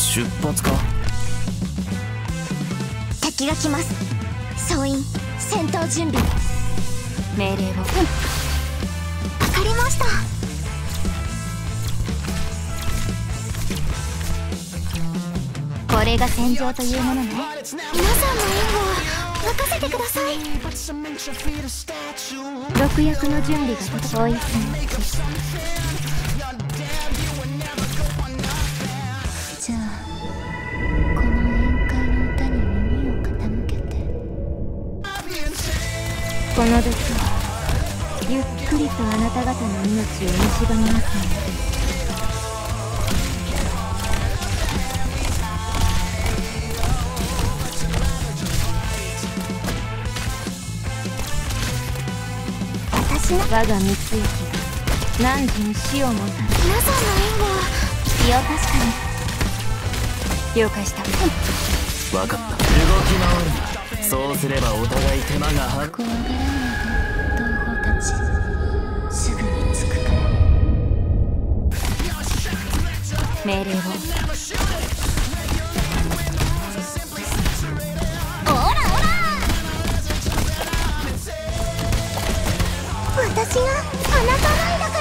出発か。 敵が来ます。総員戦闘準備。命令を。わかりました。これが戦場というものね。皆さんの援護を任せてください。毒薬の準備が整いそう。じゃあこの宴会の歌に耳を傾けて。この毒はゆっくりとあなた方の命を蝕みますので。我が三行が汝に死をもたらす。皆さんの援護は必要。確かに了解した。 分かった。動き回るな。そうすればお互い手間が怖がらないで同胞たち。すぐに着くから。命令を。私があなたの愛だから。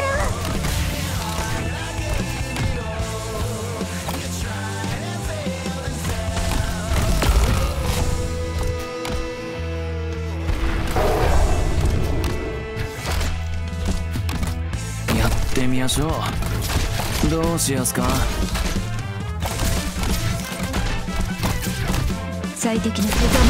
やってみましょう。どうしやすか。 最適な手止めよ。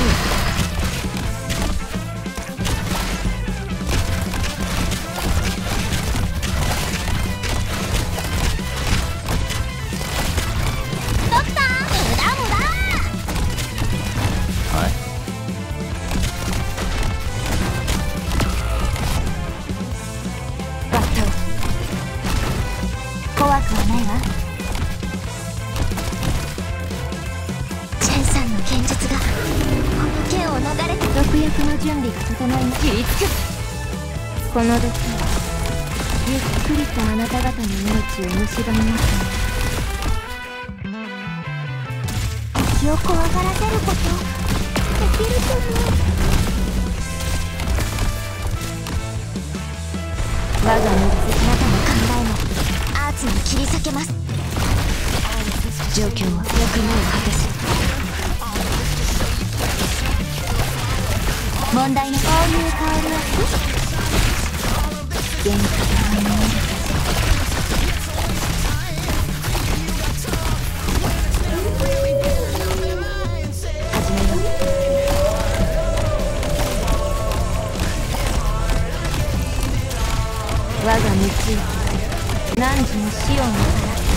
怖くはないわ。チェンさんの剣術がこの剣を逃れて。毒薬の準備が整います。切りつく。この毒はゆっくりとあなた方の命を蝕みますので。敵を怖がらせることできると思う。我が3つあなたの考えもアーツに切り裂けます。状況は役目を果たす。問題のこういう香りは幻覚が見える。始めよう。我が道行汝に死をもたらす。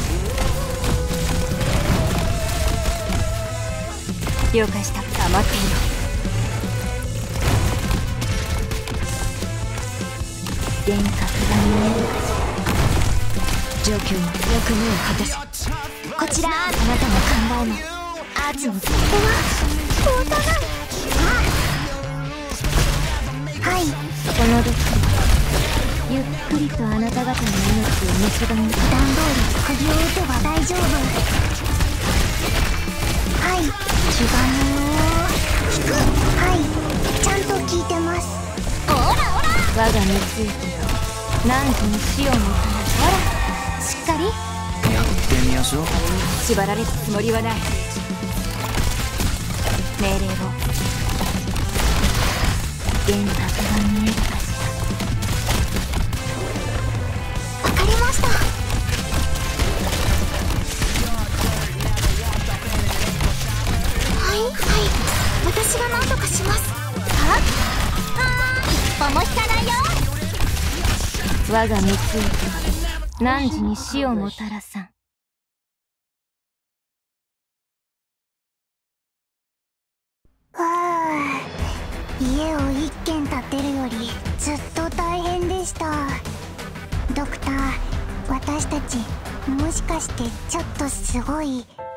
了解した。黙っていろ。幻覚が見えるかしら。状況は役目を果たす。こちらあなたの考えもアーツのここは通さない。はい。この毒ゆっくりとあなた方の命を蝕み。段通り釘を打てば大丈夫。はい。主眼を引く。はい。ちゃんと聞いてます。オラオラ。我が三行が汝に死をもたらす。ほらしっかりやってみましょう。 縛られるつもりはない。命令を。幻覚が見えるかしら。わかりました。はいはい、私が何とかします。一歩も引かないよ。我が三行は汝に死をもたらさん。家を一軒建てるよりずっと大変でした。ドクター、私たちもしかしてちょっとすごい